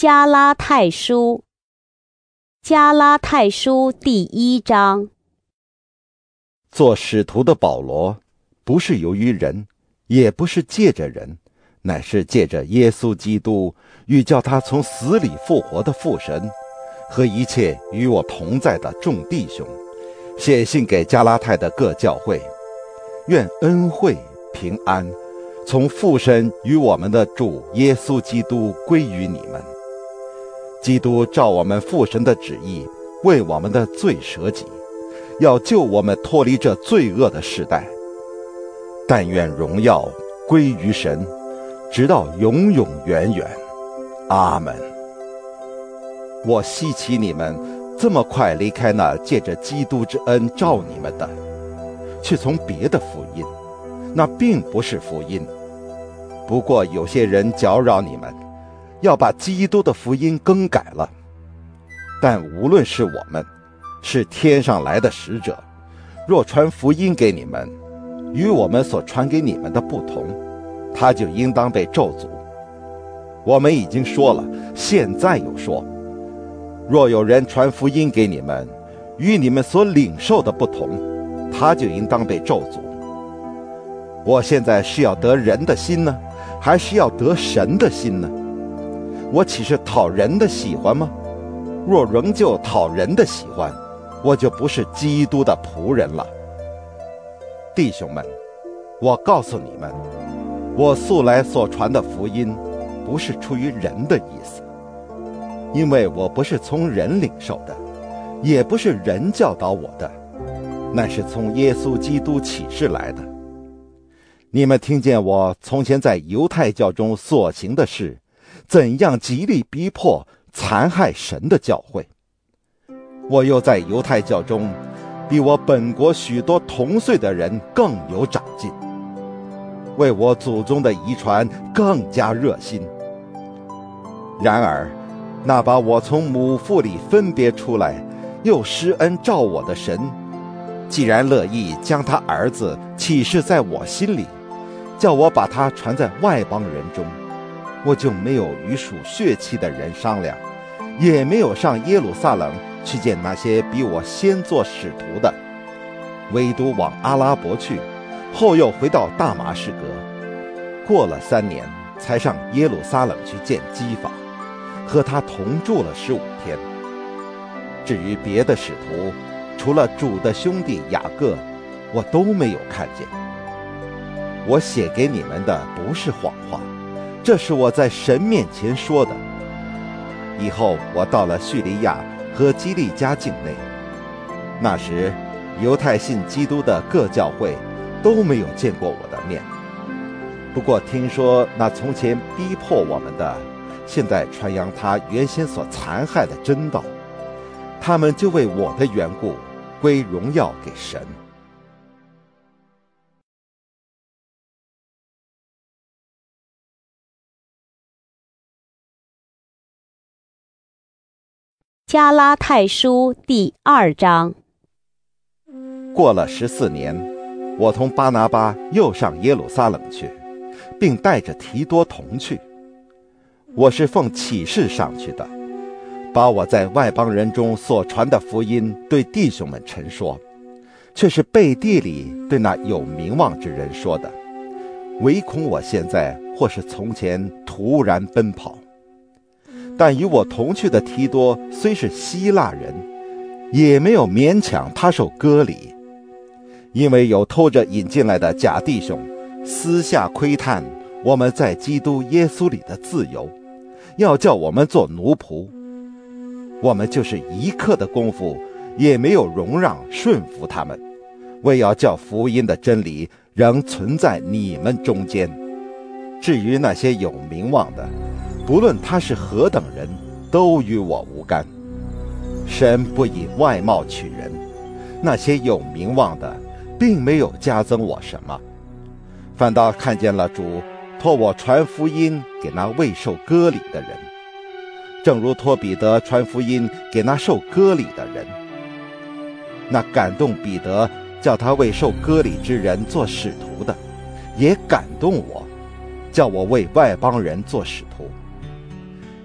加拉太书，加拉太书第1章。 做使徒的保罗，不是由于人，也不是借着人，乃是借着耶稣基督与叫他从死里复活的父神，和一切与我同在的众弟兄，写信给加拉太的各教会，愿恩惠平安从父神与我们的主耶稣基督归于你们。基督照我们父神的旨意，为我们的罪舍己，要救我们脱离这罪恶的世代。但愿荣耀归于神，直到永永远远。阿们。我希奇你们这么快离开那借着基督之恩召你们的，去从别的福音，那并不是福音。不过有些人搅扰你们，要把基督的福音更改了。但无论是我们，是天上来的使者，若传福音给你们，与我们所传给你们的不同，他就应当被咒诅。我们已经说了，现在又说，若有人传福音给你们，与你们所领受的不同，他就应当被咒诅。我现在是要得人的心呢，还是要得神的心呢？我岂是讨人的喜欢吗？若仍旧讨人的喜欢，我就不是基督的仆人了。弟兄们，我告诉你们，我素来所传的福音，不是出于人的意思，因为我不是从人领受的，也不是人教导我的，乃是从耶稣基督启示来的。你们听见我从前在犹太教中所行的事，怎样极力逼迫残害神的教会。我又在犹太教中比我本国许多同岁的人更有长进，为我祖宗的遗传更加热心。然而那把我从母腹里分别出来又施恩照我的神，既然乐意将他儿子启示在我心里，叫我把他传在外邦人中，我就没有与属血气的人商量，也没有上耶路撒冷去见那些比我先做使徒的，唯独往阿拉伯去，后又回到大马士革，过了3年，才上耶路撒冷去见基法，和他同住了15天。至于别的使徒，除了主的兄弟雅各，我都没有看见。我写给你们的不是谎话，这是我在神面前说的。以后我到了叙利亚和基利家境内，那时犹太信基督的各教会都没有见过我的面。不过听说那从前逼迫我们的，现在传扬他原先所残害的真道，他们就为我的缘故归荣耀给神。 加拉太书第2章。 过了14年，我同巴拿巴又上耶路撒冷去，并带着提多同去。我是奉启示上去的，把我在外邦人中所传的福音对弟兄们陈说，却是背地里对那有名望之人说的，唯恐我现在或是从前突然奔跑。但与我同去的提多虽是希腊人，也没有勉强他受割礼，因为有偷着引进来的假弟兄私下窥探我们在基督耶稣里的自由，要叫我们做奴仆。我们就是一刻的功夫也没有容让顺服他们，为要叫福音的真理仍存在你们中间。至于那些有名望的，不论他是何等人，都与我无干。神不以外貌取人，那些有名望的并没有加增我什么，反倒看见了主托我传福音给那未受割礼的人，正如托彼得传福音给那受割礼的人。那感动彼得叫他为受割礼之人做使徒的，也感动我，叫我为外邦人做使徒。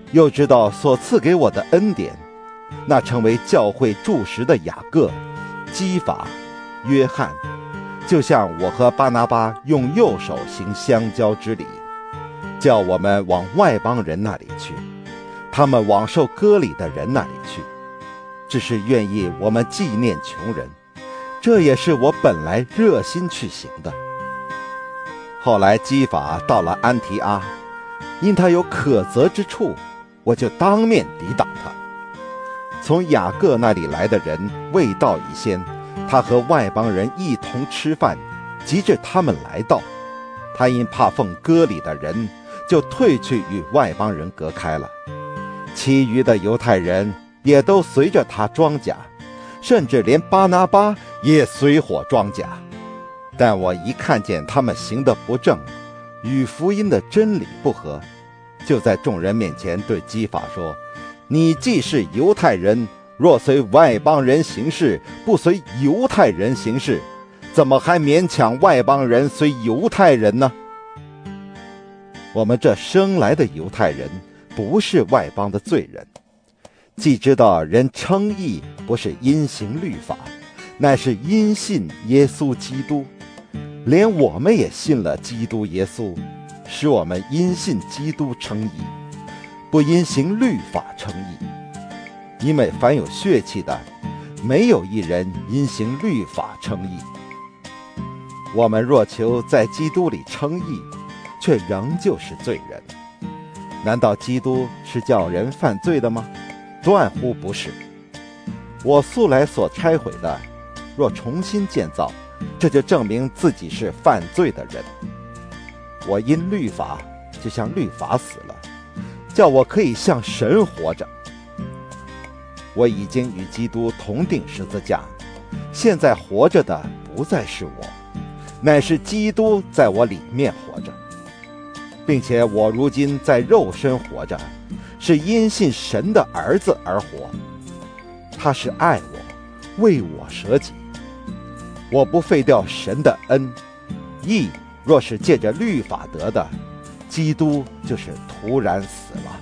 又知道所赐给我的恩典，那成为教会柱石的雅各、基法、约翰，就像我和巴拿巴用右手行相交之礼，叫我们往外邦人那里去，他们往受割礼的人那里去，只是愿意我们纪念穷人，这也是我本来热心去行的。后来基法到了安提阿，因他有可责之处，我就当面抵挡他。从雅各那里来的人未到以先，他和外邦人一同吃饭，及至他们来到，他因怕奉割礼的人，就退去与外邦人隔开了。其余的犹太人也都随着他装甲，甚至连巴拿巴也随伙装甲。但我一看见他们行得不正，与福音的真理不合，就在众人面前对基法说：你既是犹太人，若随外邦人行事，不随犹太人行事，怎么还勉强外邦人随犹太人呢？我们这生来的犹太人，不是外邦的罪人，既知道人称义不是因行律法，乃是因信耶稣基督，连我们也信了基督耶稣，使我们因信基督称义，不因行律法称义。因为凡有血气的，没有一人因行律法称义。我们若求在基督里称义，却仍旧是罪人。难道基督是叫人犯罪的吗？断乎不是。我素来所拆毁的，若重新建造，这就证明自己是犯罪的人。我因律法，就像律法死了，叫我可以像神活着。我已经与基督同定十字架，现在活着的不再是我，乃是基督在我里面活着，并且我如今在肉身活着，是因信神的儿子而活。他是爱我，为我舍己。我不废掉神的恩，义若是借着律法得的，基督就是徒然死了。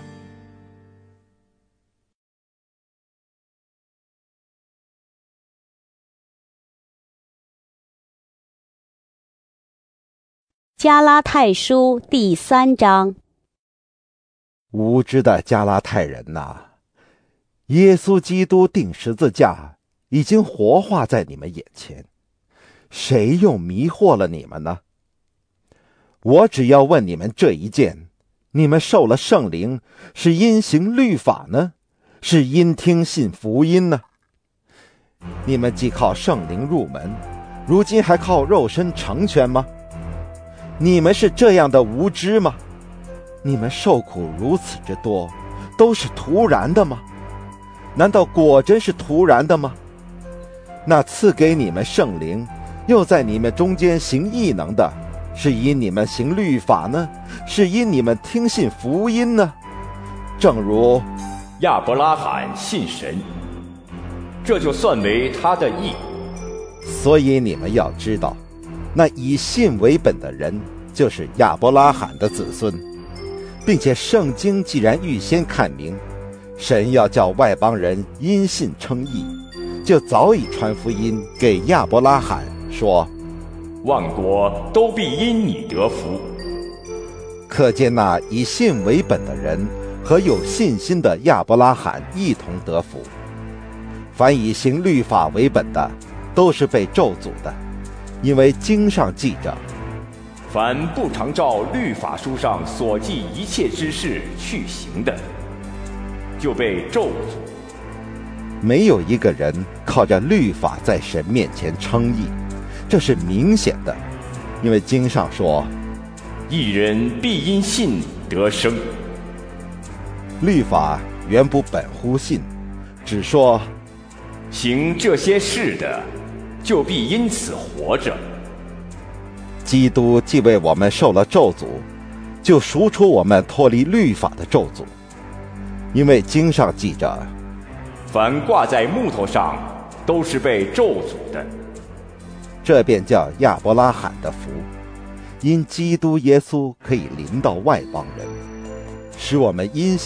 加拉太书第3章。 无知的加拉太人哪，耶稣基督钉十字架已经活化在你们眼前，谁又迷惑了你们呢？我只要问你们这一件：你们受了圣灵，是因行律法呢，是因听信福音呢？你们既靠圣灵入门，如今还靠肉身成全吗？你们是这样的无知吗？你们受苦如此之多，都是徒然的吗？难道果真是徒然的吗？那赐给你们圣灵，又在你们中间行异能的，是因你们行律法呢，是因你们听信福音呢？正如亚伯拉罕信神，这就算为他的义。 所以你们要知道，那以信为本的人，就是亚伯拉罕的子孙，并且圣经既然预先看明，神要叫外邦人因信称义，就早已传福音给亚伯拉罕，说万国都必因你得福。 可见那以信为本的人和有信心的亚伯拉罕一同得福。凡以行律法为本的，都是被咒诅的，因为经上记着： 凡不常照律法书上所记一切之事去行的，就被咒诅。 没有一个人靠着律法在神面前称义，这是明显的，因为经上说： 义人必因信得生。 律法原不本乎信，只说行这些事的，就必因此活着。 基督既为我们受了咒诅，就赎出我们脱离律法的咒诅。因为经上记着： 凡挂在木头上，都是被咒诅的。 这便叫亚伯拉罕的福，因基督耶稣可以临到外邦人，使我们因信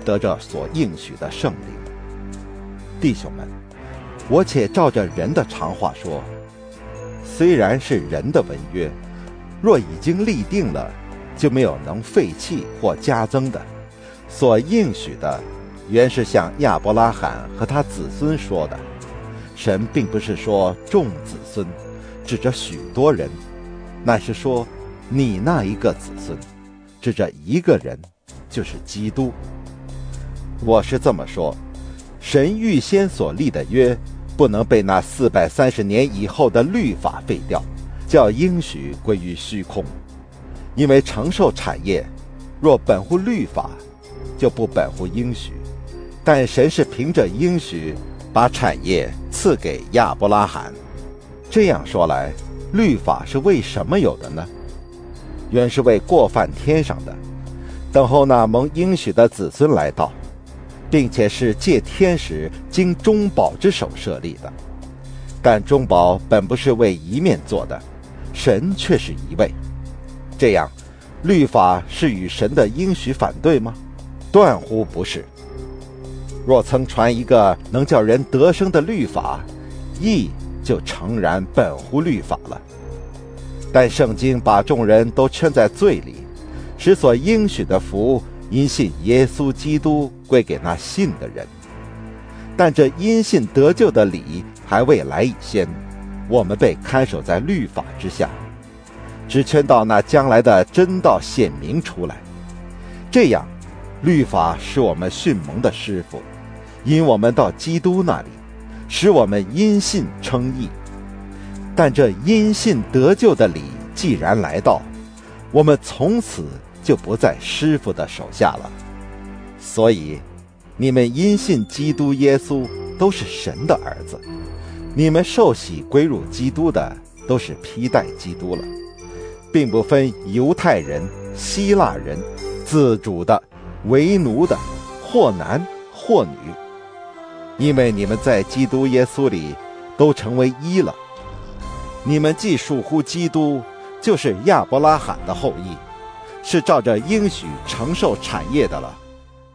得着所应许的圣灵。弟兄们，我且照着人的常话说，虽然是人的文约，若已经立定了，就没有能废弃或加增的。所应许的原是向亚伯拉罕和他子孙说的。神并不是说众子孙，指着许多人，乃是说你那一个子孙，指着一个人，就是基督。我是这么说，神预先所立的约，不能被那430年以后的律法废掉，叫应许归于虚空。因为承受产业，若本乎律法，就不本乎应许。但神是凭着应许，把产业赐给亚伯拉罕。这样说来，律法是为什么有的呢？原是为过犯天上的，等候那蒙应许的子孙来到，并且是借天时经中保之手设立的。但中保本不是为一面做的，神却是一位。这样，律法是与神的应许反对吗？断乎不是。若曾传一个能叫人得生的律法，义就诚然本乎律法了。但圣经把众人都圈在罪里，使所应许的福因信耶稣基督归给那信的人。但这因信得救的理还未来以先，我们被看守在律法之下，只圈到那将来的真道显明出来。这样，律法是我们训蒙的师傅，引我们到基督那里，使我们因信称义。但这因信得救的理既然来到，我们从此就不在师傅的手下了。所以你们因信基督耶稣都是神的儿子，你们受洗归入基督的都是披戴基督了，并不分犹太人、希腊人、自主的、为奴的，或男或女，因为你们在基督耶稣里都成为一了。你们既属乎基督，就是亚伯拉罕的后裔，是照着应许承受产业的了。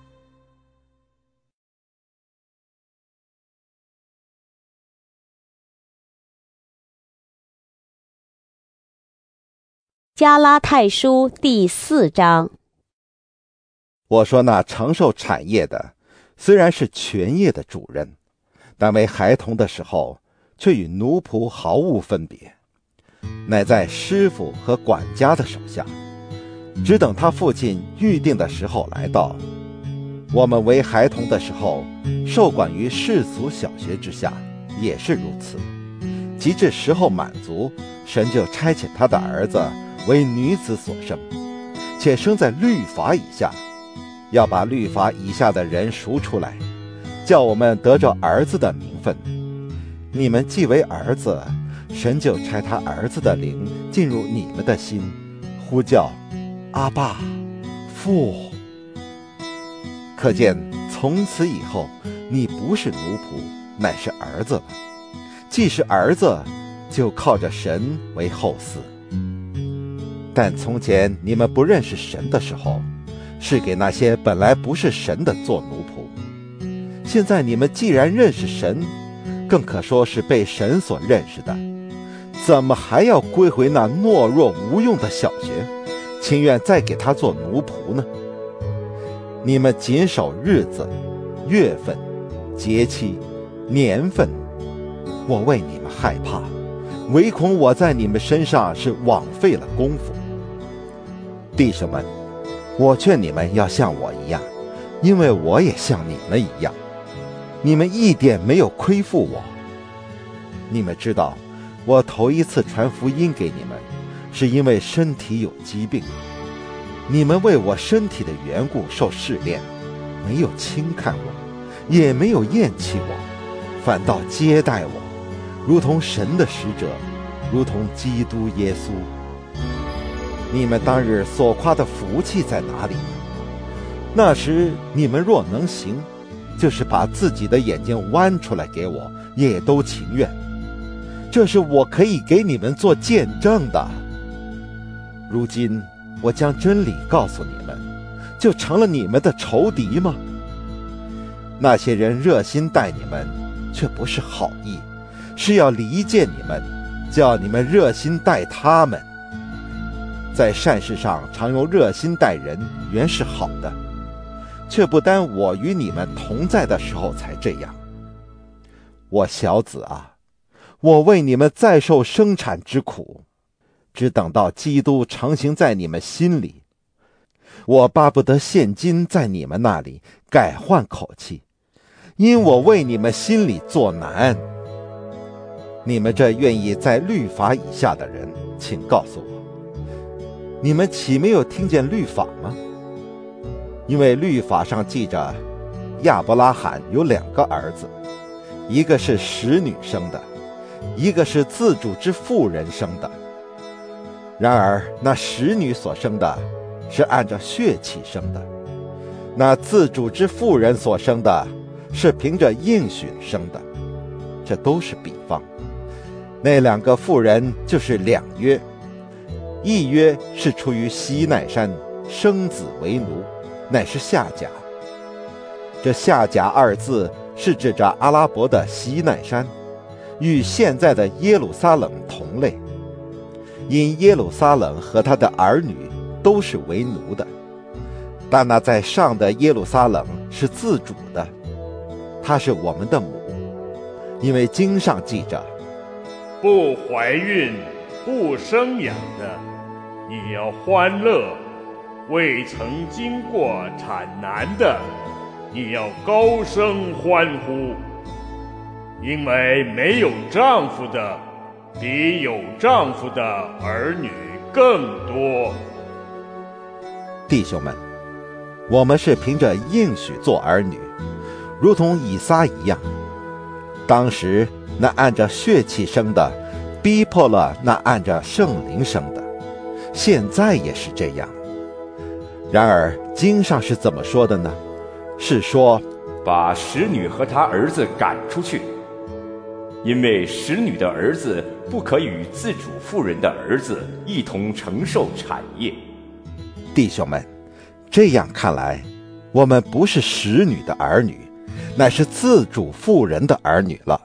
加拉太书第4章。 我说那承受产业的，虽然是全业的主人，但为孩童的时候，却与奴仆毫无分别，乃在师傅和管家的手下，只等他父亲预定的时候来到。我们为孩童的时候，受管于世俗小学之下，也是如此。及至时候满足，神就差遣他的儿子为女子所生，且生在律法以下，要把律法以下的人赎出来，叫我们得着儿子的名分。你们既为儿子，神就差他儿子的灵进入你们的心，呼叫阿爸父。可见从此以后，你不是奴仆，乃是儿子了。既是儿子，就靠着神为后嗣。但从前你们不认识神的时候，是给那些本来不是神的做奴仆。现在你们既然认识神，更可说是被神所认识的，怎么还要归回那懦弱无用的小学，情愿再给他做奴仆呢？你们谨守日子、月份、节期、年份，我为你们害怕，唯恐我在你们身上是枉费了功夫。弟兄们，我劝你们要像我一样，因为我也像你们一样。你们一点没有亏负我。你们知道，我头一次传福音给你们，是因为身体有疾病。你们为我身体的缘故受试炼，没有轻看我，也没有厌弃我，反倒接待我，如同神的使者，如同基督耶稣。你们当日所夸的福气在哪里？那时你们若能行，就是把自己的眼睛剜出来给我，也都情愿。这是我可以给你们做见证的。如今我将真理告诉你们，就成了你们的仇敌吗？ 那些人热心待你们，却不是好意，是要离间你们，叫你们热心待他们。在善事上常用热心待人，原是好的，却不单我与你们同在的时候才这样。我小子啊，我为你们再受生产之苦，只等到基督成行在你们心里。我巴不得现今在你们那里改换口气，因我为你们心里作难。你们这愿意在律法以下的人，请告诉我，你们岂没有听见律法吗？因为律法上记着，亚伯拉罕有2个儿子，一个是使女生的，一个是自主之妇人生的。然而那使女所生的是按照血气生的，那自主之妇人所生的是凭着应许生的。这都是比方。那2个妇人就是2约，一约是出于西奈山，生子为奴，乃是夏甲。这夏甲2字是指着阿拉伯的西奈山，与现在的耶路撒冷同类，因耶路撒冷和他的儿女都是为奴的，但那在上的耶路撒冷是自主的，她是我们的母，因为经上记着， 不怀孕不生养的，你要欢乐；未曾经过产难的，你要高声欢呼。因为没有丈夫的，比有丈夫的儿女更多。 弟兄们，我们是凭着应许做儿女，如同以撒一样。当时那按着血气生的，逼迫了那按着圣灵生的，现在也是这样。然而经上是怎么说的呢？是说， 把使女和她儿子赶出去，因为使女的儿子不可与自主妇人的儿子一同承受产业。 弟兄们，这样看来，我们不是使女的儿女，乃是自主妇人的儿女了。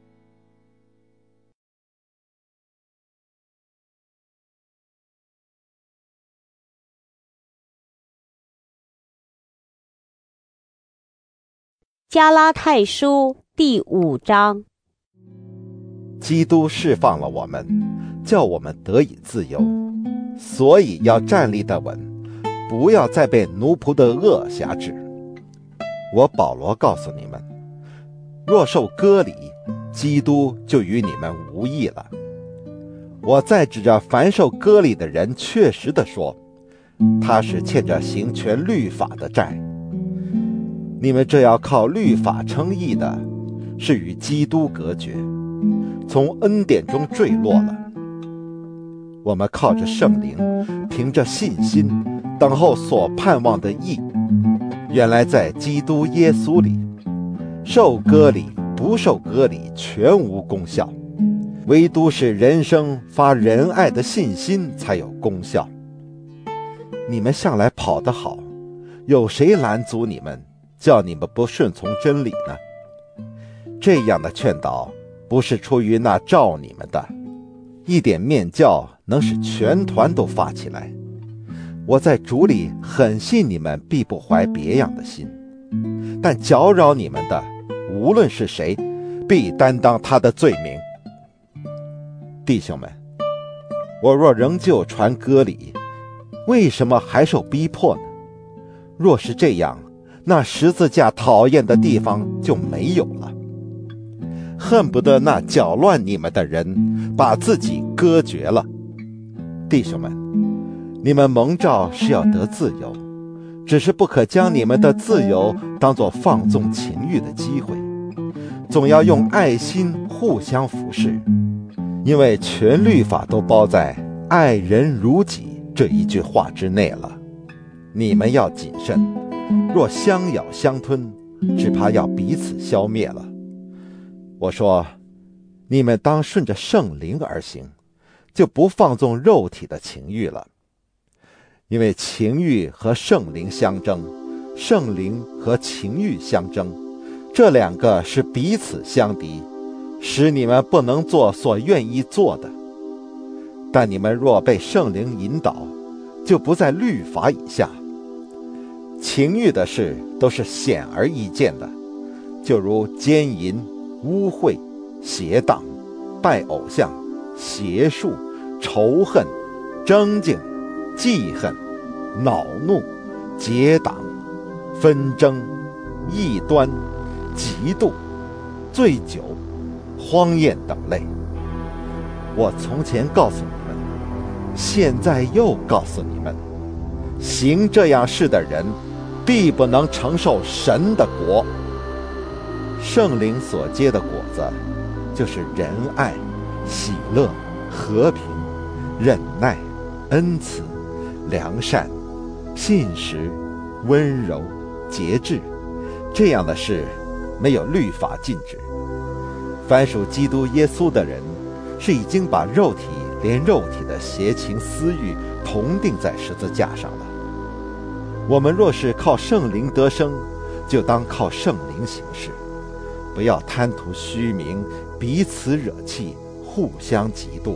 加拉太书第5章。 基督释放了我们，叫我们得以自由，所以要站立得稳，不要再被奴仆的恶辖制。我保罗告诉你们，若受割礼，基督就与你们无异了。我再指着凡受割礼的人确实地说，他是欠着行全律法的债。你们这要靠律法称义的，是与基督隔绝，从恩典中坠落了。我们靠着圣灵，凭着信心，等候所盼望的义。原来在基督耶稣里，受割礼不受割礼全无功效，唯独是人生发仁爱的信心才有功效。你们向来跑得好，有谁拦阻你们，叫你们不顺从真理呢？这样的劝导不是出于那召你们的，一点面教能使全团都发起来。我在主里很信你们必不怀别样的心，但搅扰你们的，无论是谁，必担当他的罪名。弟兄们，我若仍旧传割礼，为什么还受逼迫呢？若是这样，那十字架讨厌的地方就没有了。恨不得那搅乱你们的人把自己割绝了。弟兄们，你们蒙召是要得自由，只是不可将你们的自由当作放纵情欲的机会，总要用爱心互相服侍，因为全律法都包在爱人如己这一句话之内了。你们要谨慎，若相咬相吞，只怕要彼此消灭了。我说，你们当顺着圣灵而行，就不放纵肉体的情欲了。因为情欲和圣灵相争，圣灵和情欲相争， 这两个是彼此相敌，使你们不能做所愿意做的。但你们若被圣灵引导，就不在律法以下。情欲的事都是显而易见的，就如奸淫、污秽、邪荡、拜偶像、邪术、仇恨、争竞、记恨、恼怒、结党、纷争、异端、嫉妒、醉酒、荒宴等类。我从前告诉你们，现在又告诉你们，行这样事的人必不能承受神的国。圣灵所结的果子，就是仁爱、喜乐、和平、忍耐、恩慈、良善、信实、温柔、节制。这样的事没有律法禁止。凡属基督耶稣的人，是已经把肉体连肉体的邪情私欲同定在十字架上了。我们若是靠圣灵得生，就当靠圣灵行事，不要贪图虚名，彼此惹气，互相嫉妒。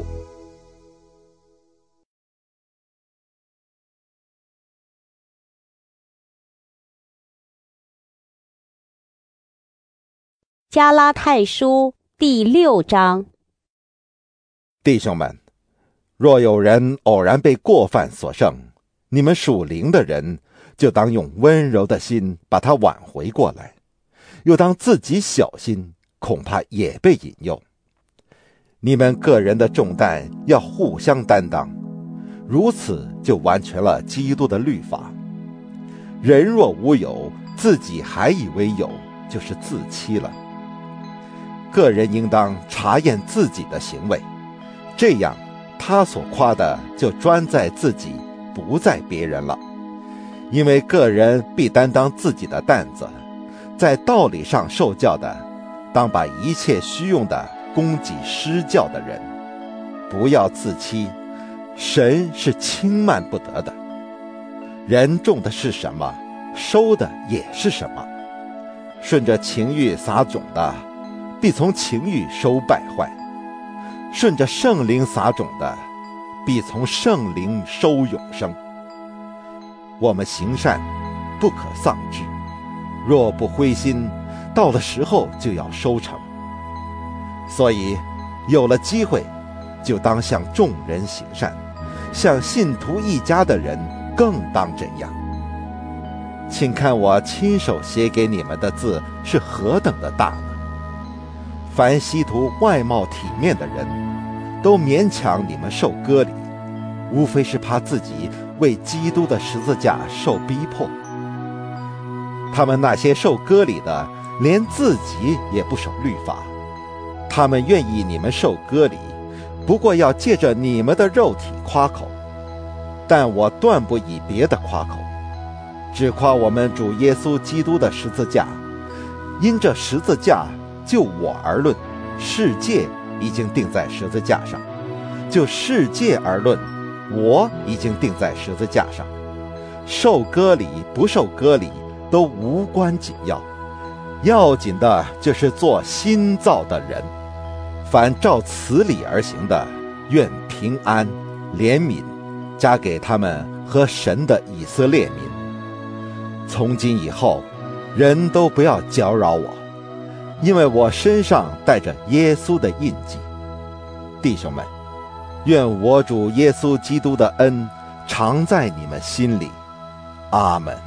加拉太书第6章。 弟兄们，若有人偶然被过犯所胜，你们属灵的人就当用温柔的心把他挽回过来，又当自己小心，恐怕也被引诱。你们个人的重担要互相担当，如此就完全了基督的律法。人若无有，自己还以为有，就是自欺了。个人应当查验自己的行为，这样他所夸的就专在自己，不在别人了。因为个人必担当自己的担子，在道理上受教的，当把一切虚用的供给施教的人。不要自欺，神是轻慢不得的。人种的是什么，收的也是什么。顺着情欲撒种的，必从情欲收败坏；顺着圣灵撒种的，必从圣灵收永生。我们行善，不可丧志，若不灰心，到了时候就要收成。所以，有了机会，就当向众人行善，向信徒一家的人更当这样。请看我亲手写给你们的字是何等的大呢？凡希图外貌体面的人，都勉强你们受割礼，无非是怕自己为基督的十字架受逼迫。他们那些受割礼的，连自己也不守律法，他们愿意你们受割礼，不过要借着你们的肉体夸口。但我断不以别的夸口，只夸我们主耶稣基督的十字架。因这十字架，就我而论，世界已经定在十字架上；就世界而论，我已经定在十字架上。受割礼不受割礼都无关紧要，要紧的就是做新造的人。凡照此理而行的，愿平安、怜悯加给他们和神的以色列民。从今以后，人都不要搅扰我，因为我身上带着耶稣的印记。弟兄们，愿我主耶稣基督的恩常在你们心里。阿们。